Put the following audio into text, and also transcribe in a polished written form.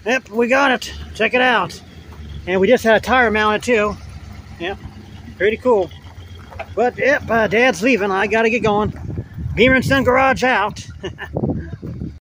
Yep, we got it. Check it out. And we just had a tire mounted too. Yep, pretty cool. But yep, Dad's leaving. I gotta get going. Beamer and Son Garage out.